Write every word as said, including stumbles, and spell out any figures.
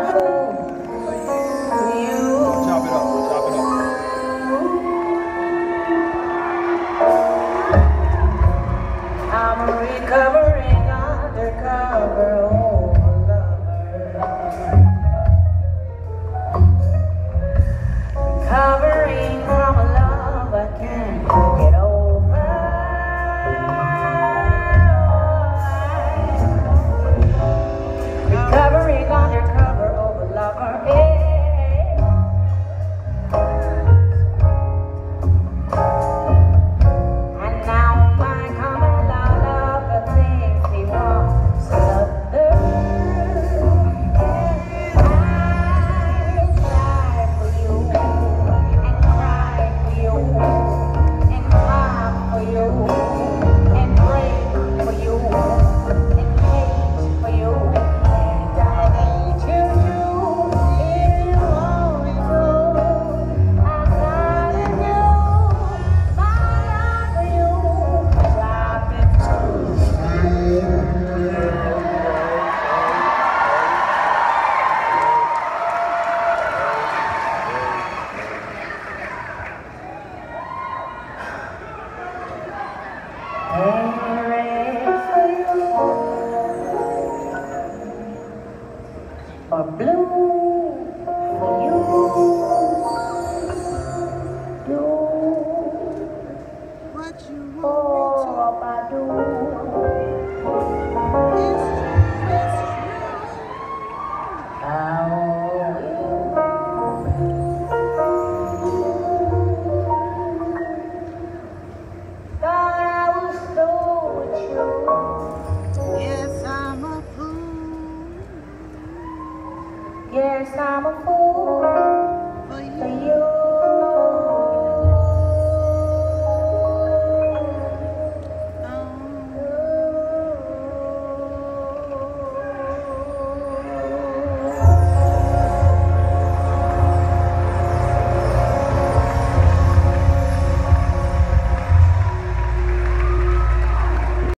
a fool for you. Chop it up, chop it up. I'm a recovering undercover old lover, recovering from a love I can't get over. Recovering undercover old lover, yeah. Or blue for you, do what you want oh, Badu. It's true, it's How thought I was so true. true. Yes, I'm a fool. Yes, I'm a fool.